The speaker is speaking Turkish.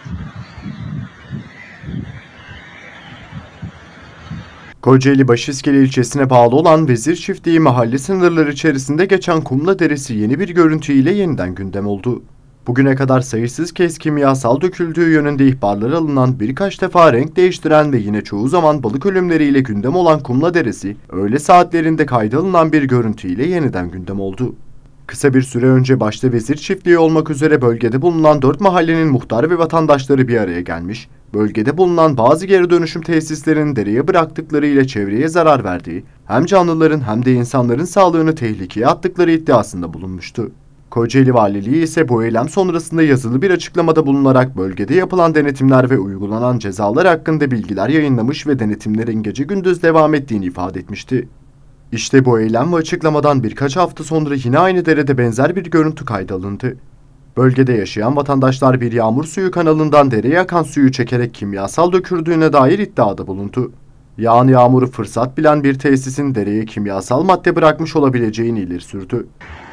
Kocaeli Başiskele ilçesine bağlı olan Vezir Çiftliği mahalle sınırları içerisinde geçen Kumla Deresi yeni bir görüntüyle yeniden gündem oldu. Bugüne kadar sayısız kez kimyasal döküldüğü yönünde ihbarlar alınan, birkaç defa renk değiştiren ve yine çoğu zaman balık ölümleriyle gündem olan Kumla Deresi, öğle saatlerinde kayda alınan bir görüntüyle yeniden gündem oldu. Kısa bir süre önce başta Vezir Çiftliği olmak üzere bölgede bulunan 4 mahallenin muhtarı ve vatandaşları bir araya gelmiş, bölgede bulunan bazı geri dönüşüm tesislerinin dereye bıraktıkları ile çevreye zarar verdiği, hem canlıların hem de insanların sağlığını tehlikeye attıkları iddiasında bulunmuştu. Kocaeli Valiliği ise bu eylem sonrasında yazılı bir açıklamada bulunarak bölgede yapılan denetimler ve uygulanan cezalar hakkında bilgiler yayınlamış ve denetimlerin gece gündüz devam ettiğini ifade etmişti. İşte bu eylem ve açıklamadan birkaç hafta sonra yine aynı derede benzer bir görüntü kayda alındı. Bölgede yaşayan vatandaşlar bir yağmur suyu kanalından dereye akan suyu çekerek kimyasal döküldüğüne dair iddiada bulundu. Yağan yağmuru fırsat bilen bir tesisin dereye kimyasal madde bırakmış olabileceğini ileri sürdü.